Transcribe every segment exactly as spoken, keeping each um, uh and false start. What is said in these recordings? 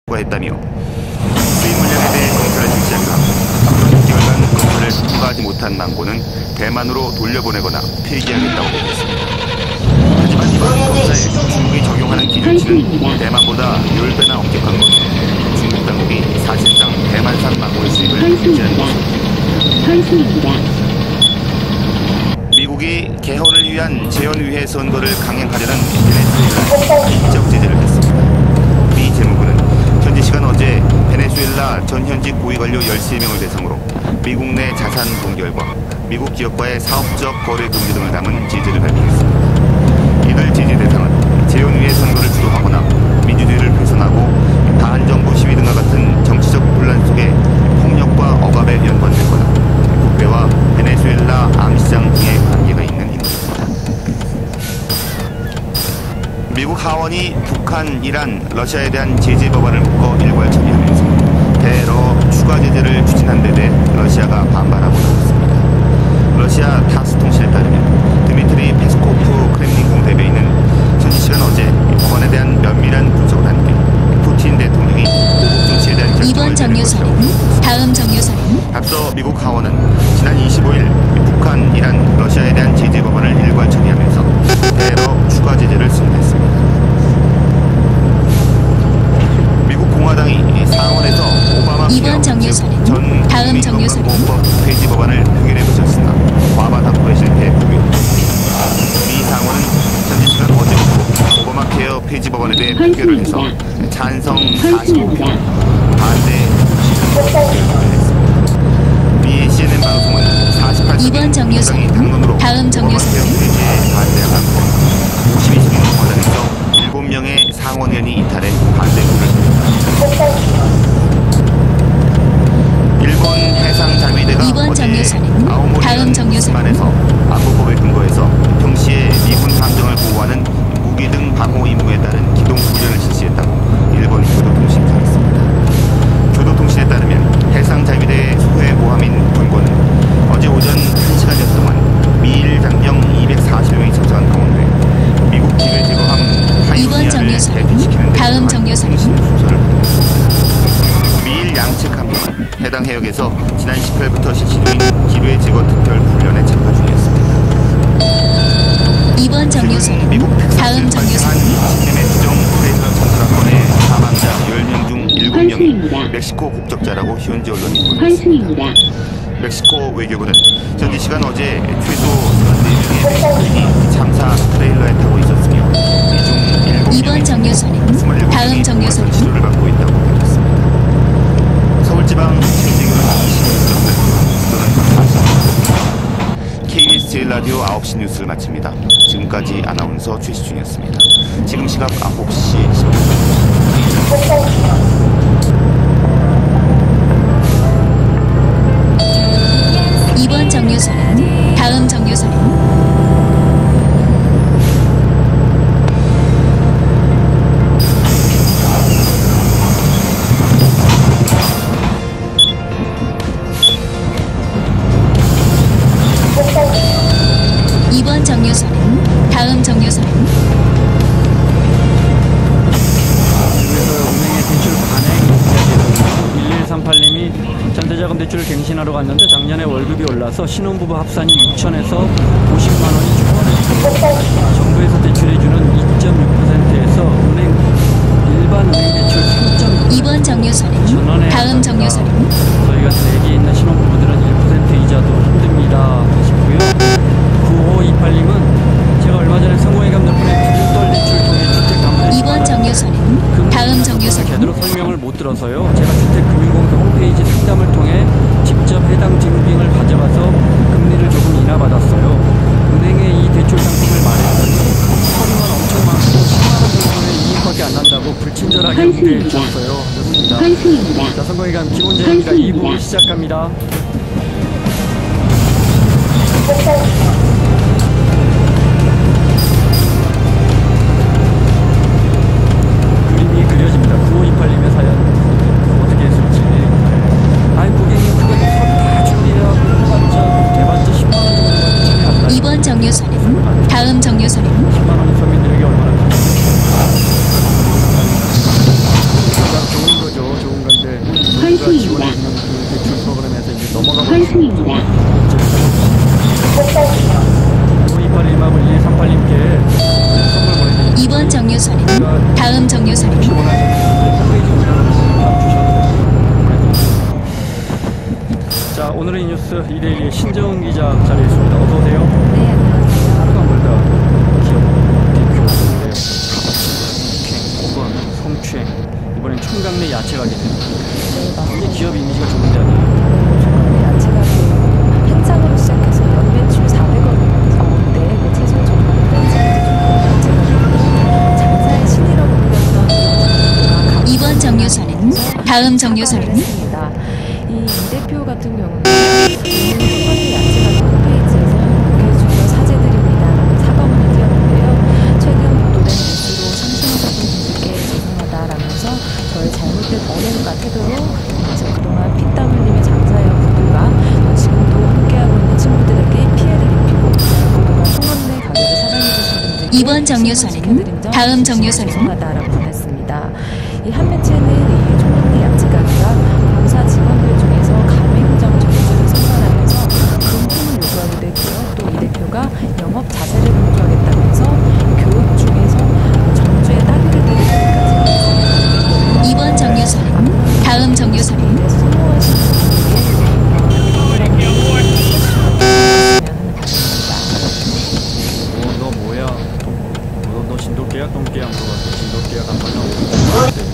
했다며 수입 물량에 대해 검사를 실시하기로 하고 앞으로 육 개월간 검사를 통과하지 못한 망고는 대만으로 돌려보내거나 폐기하겠다고 밝혔습니다. 하지만 이번 검사에 중국이 적용하는 기준치는 대만보다 열 배나 엄격한 것으로 중국 당국이 사실상 대만산 망고의 수입을 금지하는 것입니다. 미국이 개헌을 위한 재헌의회 선거를 강행하려는 베네수엘라에 인적 제재를 했습니다. 미 재무부는 현지 시간 어제 베네수엘라 전현직 고위관료 열세 명을 대상으로 미국 내 자산 동결과 미국 기업과의 사업적 거래 금지 등을 담은 제재를 발표했습니다. 이들 제재 대상은 재헌의회 선거를 주도하거나 민주주의를 훼손하고 반정부 시위 등과 같은 정치적 혼란 속에 폭력과 억압에 연관됐거나 국배와 베네수엘라 암시장 등의 관계가 있는 인물입니다. 미국 하원이 북한, 이란, 러시아에 대한 제재 법안을 묶어 일괄 처리하면서 대러 추가 제재를 추진한 데 대해 러시아가 반발하고 나섰습니다. 러시아 타스 통신에 따르면 드미트리 페스코프 크렘린궁 대변인은 현지 시간 어제 법안에 대한 면밀한 분석을 한 뒤 푸틴 대통령이 보복 조치에 대한 결정을 내릴 것이라고 다음 정유사는 앞서 미국 하원은 지난 이십오일 북한, 이란, 러시아에 대한 제재 법안을 일괄 처리하면서 대러 추가 제재를 승인했습니다. 미국 공화당이 상원에서 오바마 이번 정유사는 전 다음 정유사는 국민건강보험법 폐지 법안을 표결해 보셨으나 과반 확보에 실패 부결. 미 상원은 현지 시간 어제부터 오바마 케어 폐지 법안에 대해 표결을 해서 찬성 사십오 표, 반대 미 씨엔엔 방송은 사십팔 세 이번 정유사는 당론으로 다음 정유사는 폐지에 반대한 오십이 석인 공화당에서 일곱 명의 상원의원이 이탈해 반대표를 했습니다. 일본 해상자위대가 이번 어제 정유사는 아오모리 다음 정유사는 안에서 안보법에 근거해서 평시에 미군 함정을 보호하는 무기 등 방호 임무에 따른 기동 훈련을 실시했다고 일본 교도통신이 전했습니다. 교도통신에 따르면 해상자위대의 소해 모함인 분고는 어제 오전 한 시간여 동안 미일 장병 이백사십 명이 참석한 가운데 미국 기뢰 제거함 파이오니아를 대피시키는 데 다음 정유사는 순서를 받았습니다. 미일 양측 함정은 해당 해역에서 지난 십팔일부터 실시 중인 기뢰 제거 특별 훈련에 참가 중이었습니다. 이번 정유사는 미국 다음 정유사는 이십 년의 주정 프레이저 전사건의 사망자 열 명 중 일곱 명이 멕시코 국적자라고 현지 언론이 보도했습니다. 멕시코 외교부는 현지 시간 어제 최소 서른네 명의 멕시코인이 참사 트레일러에 타고 있었으며 이중 일곱 이번 명이 정유사는 다음 정유사는 치료를 받고 있다고 밝혔습니다. 서울지방 현직으로 이십육 점 수도는 케이비에스 제일 라디오 아홉 시 뉴스를 마칩니다. 지금까지 아나운서 최시중이었습니다. 지금 시각 아홉 시 십 분. 이번 정유사는 다음 정유사는 이번 정유사는 다음 정유사는 그래서 은행의 대출 관행 일일삼팔님이 전세자금 대출을 갱신하러 갔는데 작년에 월급이 올라서 신혼부부 합산이 육천에서 오십만 원이 초과됐고 정부에서 대출해주는 이 점 육 퍼센트에서 은행 일반 은행 대출 삼 점 육 퍼센트 이번 정유사는 전원에 다음 정유사는 저희가 대기에 있는 신혼부부들은 일 퍼센트 이자도 힘듭니다 하시고요. 구오이팔님은 제가 얼마 전에 성공회감 덕분에 구독돌 대출 통해 주택담보대출 이번 정유사는 다음 정유사는 제대로 설명을 못 들어서요. 제가 주택금융공사 홈페이지 상담을 통해 직접 해당 증빙을 가져가서 금리를 조금 인하받았어요. 은행에 이 대출 상품을 말했더니 서류만 엄청 많고 십만 원 정도의 이익밖에 안 난다고 불친절하게 응대해 주셨어요. 좋습니다. 자, 성공회감 김원재입니다. 이 부 시작합니다. 그림이 그려집니다. 구오이팔님의 사연 어떻게 했을지. 아이 고객님 그거 다 준비해갖고 해봤자 해봤자 십만 원 정도밖에 차이 안 나요. 이번 정유사는 다음 정유사는 십만 원이 서민들에게 얼마나 좋은 거예요. 지원해 주는 그 대출 프로그램에서 이제 넘어가 환승입니다. 오이팔일마블 일삼팔님께 선물 보내드립니다. 이번 정류소는 다음 정류소는 혹시 원하시는 홈페이지 연락 주셔도 보내드립니다. 자, 오늘의 뉴스 이데일리의 신정은 기자 자리에 있습니다. 어서 오세요. 네, 안녕하세요. 하루가 멀다 기업 대표인데요. 성추행 혹은 성추행, 이번엔 총각내 야채 가게네요. 네, 맞습니다. 이게 기업 이미지가 좋은데 아니에요? 초반에 야채가 한 장으로 시작해서 연매출 사백억 나오는데 그 채소 전문 프랜차이즈 야채가 장사의 신이라고 불렸던 이번 정류소는 다음 정류소는 했습니다. 이 이 대표 같은 경우는 초반에 야채가 홈페이지에서 고개 숙여 사죄드립니다라는 사과문을 띄웠는데요. 최근 보도된 뉴스로 상승하셨던 분들께 죄송하다라면서 저의 잘못된 언행과 태도로 이제 그동안 피땀 흘리며 장사해온 분들과 지금도 함께하고 있는 친구들에게 피해를 입히고 그동안 통합내 가게를 사랑해주신 분들께 이번 정류소는 신고시켜드린 점 다음 진심으로 정류소는 죄송하다라고 보냈습니다. 이 한 매체는 이 총각내 야채 가게가 본사 직원들 중에서 가맹점 점주를 선발하면서 금품을 요구하기도 했고요. 또 이 대표가 영업 자세를 강조하겠다면서 교육 중에서 점주의 따귀를 때리기까지 했습니다. 이번 정류소는 다음 정류소는 그래서 성공하신 분들에게 어, 너 뭐야? 너, 너 진돗개야? 똥개야? 물어봤어. 진돗개야? 간판이야?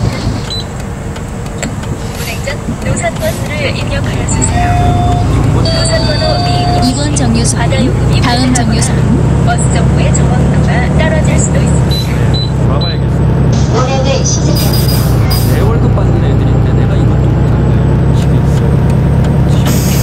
노선번호를 입력하여주세요. 노선번호 비 이번 정류소는 바다요금이 다음 정류소는 버스 정보의 정확도가 떨어질 수도 있습니다. 돌아봐야겠어. 운행을 시작합니다. 내 월급 받는 애들인데 내가 이것도 못하는데 집에 있어.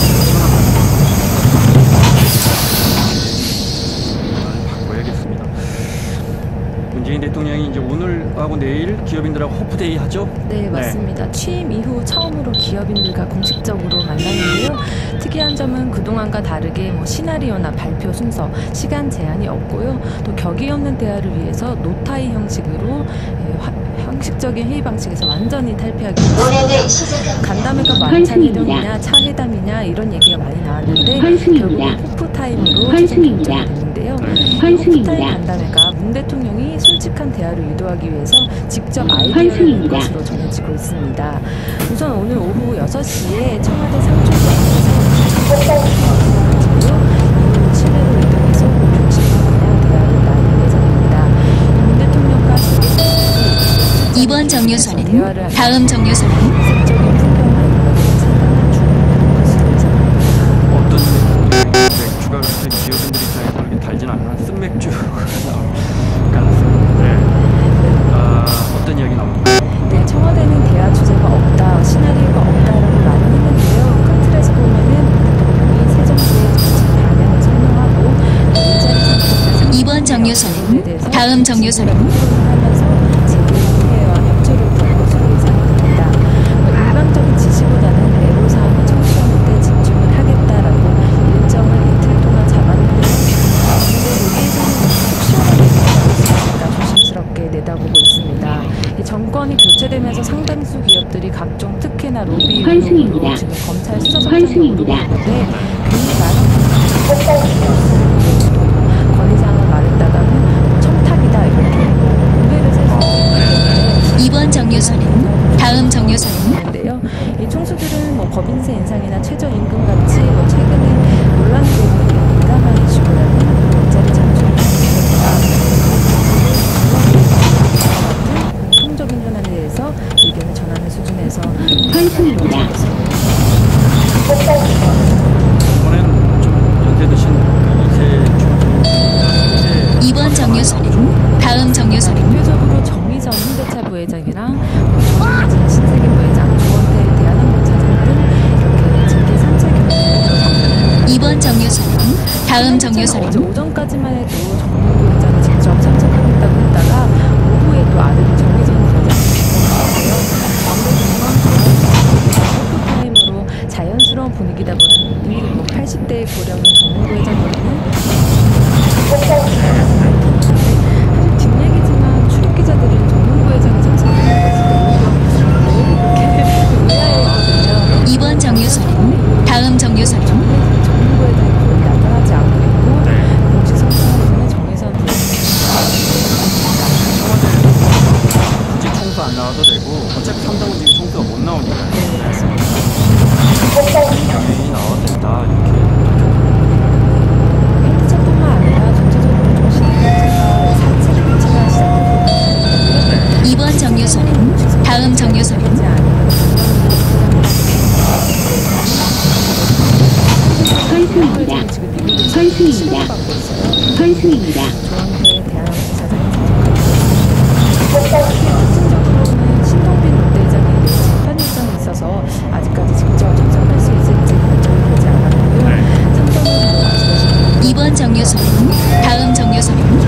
바꿔야겠습니다. 문재인 대통령이 이제 오늘하고 내일 기업인들하고 호프데이 하죠? 네, 맞습니다. 취임 이후 처음으로 기업인들과 공식적으로 만났는데요. 특이한 점은 그동안과 다르게 뭐 시나리오나 발표 순서, 시간 제한이 없고요. 또 격이 없는 대화를 위해서 노타이 형식으로 예, 화, 형식적인 회의 방식에서 완전히 탈피하기 위해서 간담회가 만찬 회동이냐 차 회담이냐 이런 얘기가 많이 나왔는데 결국은 호프타임으로 최종 결정이 됐는데요. 호프타임 간담회가 문 대통령이 솔직한 대화를 유도하기 위해서 직접 아이디어를 낸 것으로 전해지고 있습니다. 우선 오늘 오후 여섯 시에 청와대 상촌동에서 이후 실내로 이동해서 오후 십 분 그냥 대화를 나눌 예정입니다. 문 대통령과 이번 정류소는 다음 정류소는 이색적인 풍경을 상당한 주목받는 것으로 예상됩니다. 어떤 맥주가 그렇게 기업인들 입장에서 그렇게 달진 않아. 쓴맥주가 나올 가능성인데, 아, 어떤 이야기 나옵니까? 네, 청와대는 대화 주제가 없다, 시나리오가 없다라고 말을 했는데요. 큰 틀에서 보면은 대통령이 새 정부의 정책 방향을 설명하고 일자리 상승과 이번 정류소는 다음 정류소는 하면서 제도 피해와 협조를 구할 것으로 예상됩니다. 일방적인 지시보다는 애로사항을 청취하는 데 집중을 하겠다라고 일정을 이틀 동안 잡았는데요. 그런데 여기에서는 속 시원하게 얘기하고 있으니까 조심스럽게 내다보고 있습니다. 이 정권이 교체되면서 상당수 기업들이 각종 특혜나 로비 의혹으로 지금 검찰 수사석장에 오르고 있는데 괜히 말하는 권위상을 말했다가는 청탁이다 이렇게 오해를 살 수 있는데 이번 정류소는 다음 정류소는 있는데요. 이 총수들은 뭐 법인세 인상이나 최저임금 같이 뭐 최근에 논란이 되고 있는 민감한 이슈보다는 일자리 창출을 하는 공통적인 현안에 대해서 의견을 전하는 수준에서 환승입니다. 이번엔 좀 연세 드신 이세 총수, 이번 정류소는 다음 정류소는 대표적으로 정의선 현대차 부회장이랑 뭐 조정진 신세계 부회장, 조원태 대한항공 차장 등 이렇게 직계 삼 차 경륜을 이번 정류소는 다음 어제 정류소는 오전까지만 해도 정몽구 부회장이 직접 참석하겠다고 했다가 오후에 또 아들 정의선 부회장이 참석하는데요. 아무래도 이번 호프타임으로 자연스러운 분위기다 보니 뭐 팔십 대의 고령인 정몽구 회장님은 사실 뒷얘기지만 출입 기자들은 정몽구 회장이 참석하는 것을 왜 이렇게 가도 되고 어차피 삼성은 지금 총수가 못 나오니까 네, 맞습니다. 경영이 나와도 된다 이렇게. 헬기차뿐만 아니라 전체적으로 좀 시대가 사체 교체가 시작되고 이번 정류소는 다음 정류소는 되지 않으면 선수입니다. 선수입니다. 선수입니다. 조항대 대한항공 사장이 핵심적으로는 신동빈 롯데회장이 재판 일정이 있어서 아직까지 직접 접촉할 수 있을지 결정이 되지 않았고요. 삼성은 바로 말씀하신 이번 정류소는 다음 정류소는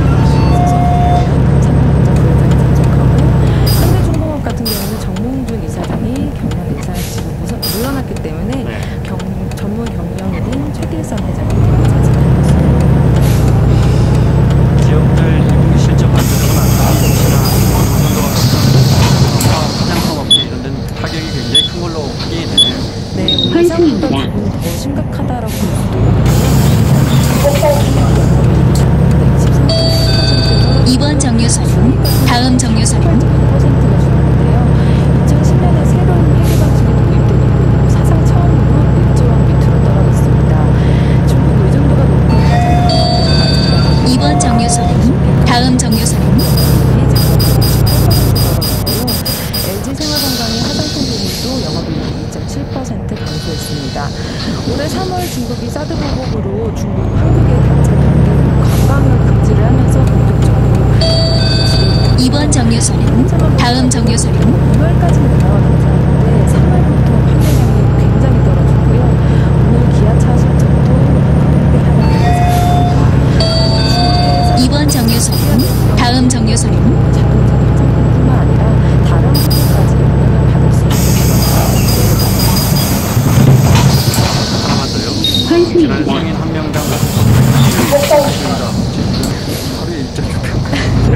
현대중공업 같은 경우는 정몽준 이사장이 경영 이사를 지금 무서- 물러났기 때문에 네. 경, 전문 경영일인 최길선 회장이 대표 자진하였습니다. 기업들 일 분기 실적 만들어서 나타나는 혹시나 화장품 업계 이런 데는 타격이 굉장히 큰 걸로 확인이 되네요. 네, 선수입니다. 예상보다 조금 더 심각하다라고 볼 수도 있는데요. 이번 정류소는 다음 정류소는 팔 퍼센트가 줄었는데요. 이천십 년에 새로운 회계 방식이 도입된 이후 사상 처음으로 일조 원 밑으로 떨어졌습니다. 중국 의존도가 높은 가장 이번 정류소는 다음 정류소는 엘지생활건강의 화장품 부문도 영업이익이 이 점 칠 퍼센트 감소했습니다. 올해 삼월 중국이 사드 보복으로 중국 한국의 단체 관계 관광을 금지를 하면서 본격적으로 이번 정류소는 다음 정류소는 오월까지는 그나마 괜찮았는데 삼월부터 판매량이 굉장히 떨어졌고요. 오늘 기아차 실적도 크게 하락했습니다. 이번 정류소는 다음 정류소는 자동차 화장품뿐만 아니라 다른 부분까지 영향을 받을 수 있는 하나만 더요. 지난 선수입니다. 성인 한 명당 하루에 일 점 육 병.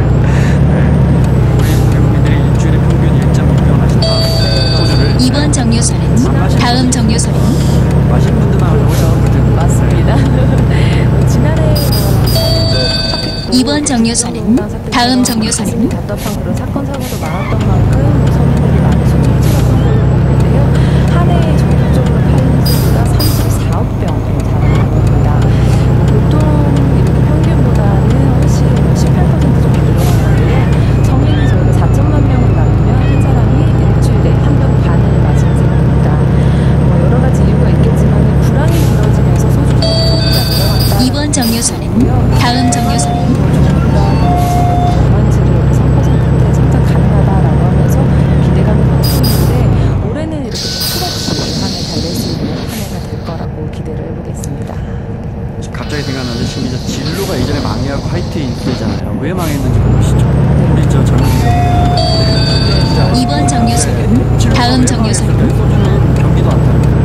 우리 대국민들이 일주일에 평균 일 점 육 병 하신다. 소주를 이번 정류소는 다음 정류소는 마시는 분들만 알고 맞습니다. 어, 지난해 어, 도착했고 이번 정류소는 다음 정류소는 답답한 그런 사건 사고도 많았던 만큼 서민들이 많이 소주를 찾았던 걸로 보이는데요. 한 해에 전국적으로 팔린 소주가 삼십사억 병에 달한다고 합니다. 뭐 보통 이렇게 평균보다는 훨씬 십팔 퍼센트 정도 늘어났는데요. 성인이 저희가 사천만 명을 나누면 한 사람이 일주일에 한 병 반을 마시는 셈입니다. 뭐 여러 가지 이유가 있겠지만 불황이 길어지면서 소주 소비가 늘어났다. 이번 정류소는 다음 정류소는 만지를 삼 퍼센트대 성장 가능하다라고 하면서 기대감을 갖고 있는데 올해는 이렇게 좀 풀없이 한 해 달릴 수 있는 한 해가 될 거라고 기대를 해보겠습니다. 갑자기 생각나는데 지금 이제 진로가 예전에 망해하고 하이트 인수되잖아요. 왜 망했는지 모르시죠? 우리 저 젊은 기업. 이번 정류소는 다음 정류소는 소주는 경기도 안 타는데.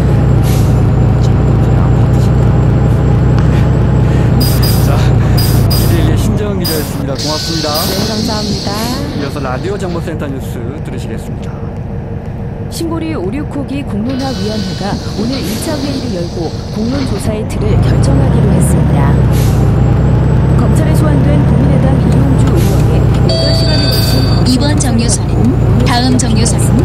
자, 기대일의 신정은 기자였습니다. 고맙습니다. 네, 감사합니다. 이어서 라디오 정보센터 뉴스 들으시겠습니다. 신고리 오륙호기 공론화위원회가 오늘 일 차 회의를 열고 공론조사의 틀을 결정하기로 했습니다. 검찰에 소환된 국민의당 이용주 의원의 여덟 시간에 걸친 이번 정류소는 다음 정류소는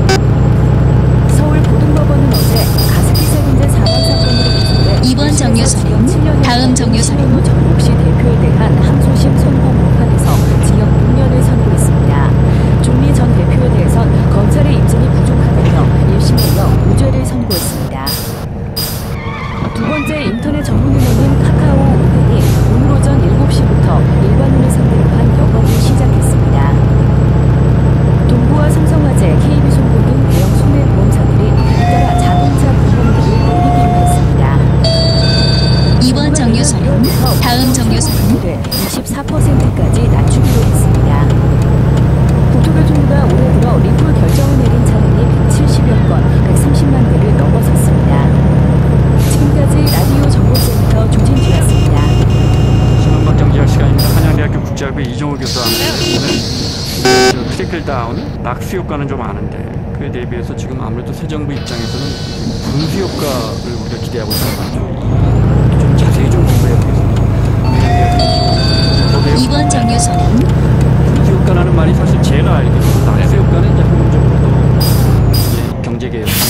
서울 고등법원은 어제 가습기 살인죄 사망 사건으로 기소돼 이번 정류소는 다음 정류소는 정국시 대표에 대한 항소심 선고 공판에서 징역 육 년을 선고했습니다. 종리 전 대표에 대해선 검찰의 입증이 부족하다며 일 심에 이어 무죄를 선고했습니다. 두 번째 인터넷 전문의원인 카카오 은행이 오늘 오전 일곱 시부터 일반인을 상대로 한 영업을 시작했습니다. 동부와 삼성화재, 케이비손고 등 대형 손해보험사들이 잇따라 자동차 보험료를 내리기로 했습니다. 이번 정류소는 다음 정류소는 이십사 퍼센트까지 낮추기로 했습니다. 국토교통부가 올해 들어 리콜 결정을 내린 차량이 백칠십여 건, 백삼십만 대를 넘어섰습니다. 지금까지 라디오 정보센터 조진주였습니다. 신闻정지할 시간입니다. 한양대학교 국제학부 이종호 교수와 함께하는 트리클 다운, 낙수 효과는 좀 아는데 그에 대비해서 지금 아무래도 새 정부 입장에서는 분수 효과를 우리가 기대하고 있는 거죠. 좀 자세히 좀 공부해 보겠습니다. 이번 정류소는 분수 효과라는 말이 사실 제가 알기로는 낙수 효과 보니까는 이제 한국적으로도 이제 경제개혁